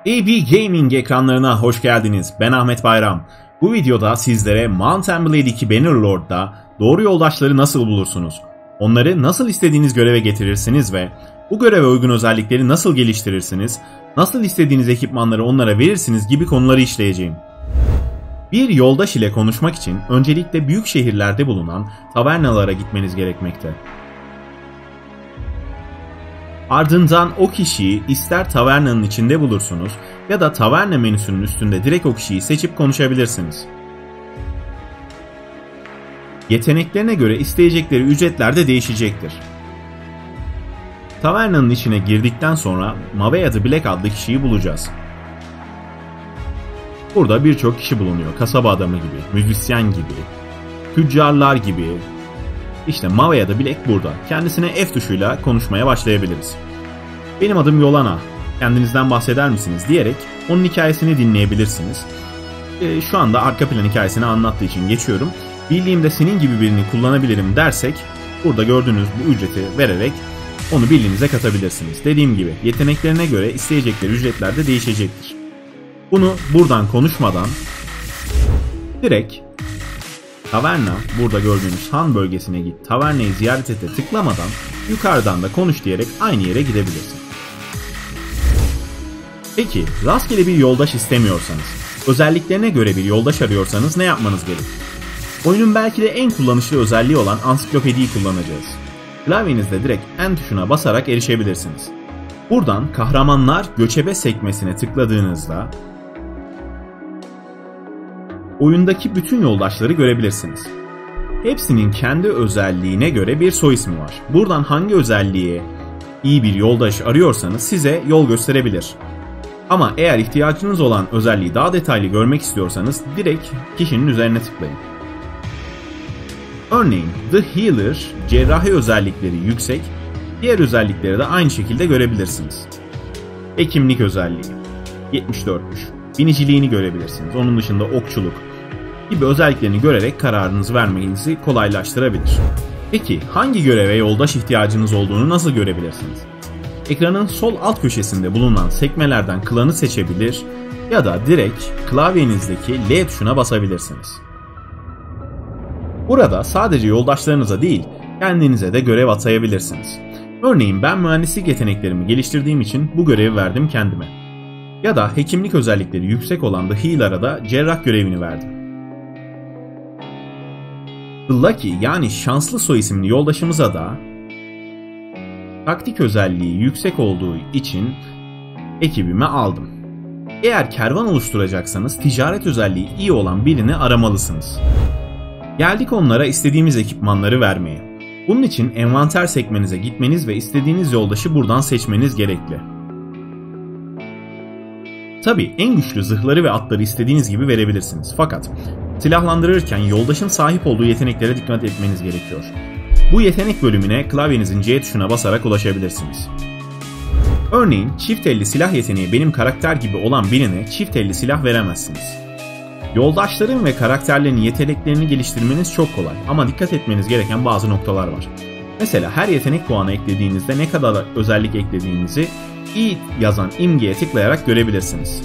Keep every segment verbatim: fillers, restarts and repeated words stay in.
A B Gaming ekranlarına hoş geldiniz. Ben Ahmet Bayram. Bu videoda sizlere Mount and Blade iki Bannerlord'da doğru yoldaşları nasıl bulursunuz? Onları nasıl istediğiniz göreve getirirsiniz ve bu göreve uygun özellikleri nasıl geliştirirsiniz? Nasıl istediğiniz ekipmanları onlara verirsiniz gibi konuları işleyeceğim. Bir yoldaş ile konuşmak için öncelikle büyük şehirlerde bulunan tavernalara gitmeniz gerekmekte. Ardından o kişiyi ister tavernanın içinde bulursunuz ya da taverna menüsünün üstünde direkt o kişiyi seçip konuşabilirsiniz. Yeteneklerine göre isteyecekleri ücretler de değişecektir. Tavernanın içine girdikten sonra Mavea the Black adlı kişiyi bulacağız. Burada birçok kişi bulunuyor. Kasaba adamı gibi, müzisyen gibi, tüccarlar gibi. İşte Mavea the Black burada. Kendisine F tuşuyla konuşmaya başlayabiliriz. Benim adım Yolana. Kendinizden bahseder misiniz diyerek onun hikayesini dinleyebilirsiniz. Ee, şu anda arka plan hikayesini anlattığı için geçiyorum. Birliğimde senin gibi birini kullanabilirim dersek burada gördüğünüz bu ücreti vererek onu birliğinize katabilirsiniz. Dediğim gibi yeteneklerine göre isteyecekleri ücretler de değişecektir. Bunu buradan konuşmadan direkt taverna, burada gördüğünüz Han bölgesine git, tavernayı ziyaret ete tıklamadan yukarıdan da konuş diyerek aynı yere gidebilirsin. Peki rastgele bir yoldaş istemiyorsanız, özelliklerine göre bir yoldaş arıyorsanız ne yapmanız gerekir? Oyunun belki de en kullanışlı özelliği olan ansiklopediyi kullanacağız. Klavyenizde direkt N tuşuna basarak erişebilirsiniz. Buradan kahramanlar göçebe sekmesine tıkladığınızda oyundaki bütün yoldaşları görebilirsiniz. Hepsinin kendi özelliğine göre bir soy ismi var. Buradan hangi özelliğe iyi bir yoldaş arıyorsanız size yol gösterebilir. Ama eğer ihtiyacınız olan özelliği daha detaylı görmek istiyorsanız direkt kişinin üzerine tıklayın. Örneğin The Healer cerrahi özellikleri yüksek, diğer özellikleri de aynı şekilde görebilirsiniz. Hekimlik özelliği yetmiş dörtmüş. Biniciliğini görebilirsiniz. Onun dışında okçuluk gibi özelliklerini görerek kararınızı vermenizi kolaylaştırabilir. Peki hangi göreve yoldaş ihtiyacınız olduğunu nasıl görebilirsiniz? Ekranın sol alt köşesinde bulunan sekmelerden klanı seçebilir ya da direkt klavyenizdeki L tuşuna basabilirsiniz. Burada sadece yoldaşlarınıza değil kendinize de görev atayabilirsiniz. Örneğin ben mühendislik yeteneklerimi geliştirdiğim için bu görevi verdim kendime. Ya da hekimlik özellikleri yüksek olan The Healer'a da cerrah görevini verdim. The Lucky yani şanslı soy isimli yoldaşımıza da taktik özelliği yüksek olduğu için ekibime aldım. Eğer kervan oluşturacaksanız ticaret özelliği iyi olan birini aramalısınız. Geldik onlara istediğimiz ekipmanları vermeye. Bunun için envanter sekmenize gitmeniz ve istediğiniz yoldaşı buradan seçmeniz gerekli. Tabi en güçlü zırhları ve atları istediğiniz gibi verebilirsiniz. Fakat silahlandırırken yoldaşın sahip olduğu yeteneklere dikkat etmeniz gerekiyor. Bu yetenek bölümüne klavyenizin C tuşuna basarak ulaşabilirsiniz. Örneğin çift elli silah yeteneği benim karakter gibi olan birine çift elli silah veremezsiniz. Yoldaşların ve karakterlerin yeteneklerini geliştirmeniz çok kolay ama dikkat etmeniz gereken bazı noktalar var. Mesela her yetenek puanı eklediğinizde ne kadar özellik eklediğinizi i yazan imgeye tıklayarak görebilirsiniz.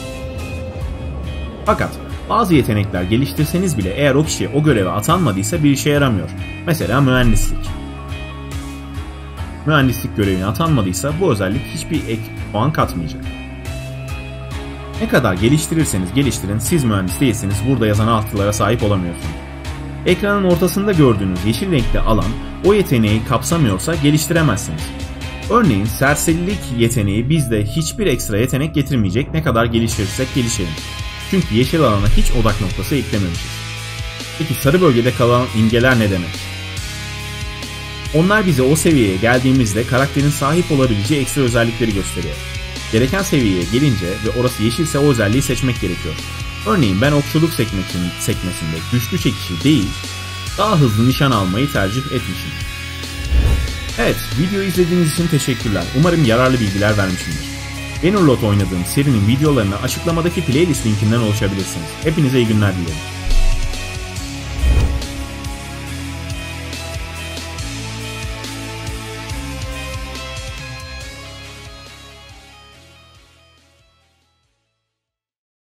Fakat bazı yetenekler geliştirseniz bile eğer o kişi o göreve atanmadıysa bir işe yaramıyor. Mesela mühendislik. Mühendislik görevine atanmadıysa bu özellik hiçbir ek puan katmayacak. Ne kadar geliştirirseniz geliştirin siz mühendis değilsiniz, burada yazan artılara sahip olamıyorsunuz. Ekranın ortasında gördüğünüz yeşil renkli alan o yeteneği kapsamıyorsa geliştiremezsiniz. Örneğin serserilik yeteneği bizde hiçbir ekstra yetenek getirmeyecek ne kadar geliştirirsek gelişelim. Çünkü yeşil alana hiç odak noktası eklememişiz. Peki sarı bölgede kalan imgeler ne demek? Onlar bize o seviyeye geldiğimizde karakterin sahip olabileceği ekstra özellikleri gösteriyor. Gereken seviyeye gelince ve orası yeşilse o özelliği seçmek gerekiyor. Örneğin ben okçuluk sekmesinde güçlü çekişi değil, daha hızlı nişan almayı tercih etmişim. Evet, videoyu izlediğiniz için teşekkürler. Umarım yararlı bilgiler vermişimdir. Bannerlord oynadığım serinin videolarını açıklamadaki playlist linkinden ulaşabilirsiniz. Hepinize iyi günler dilerim.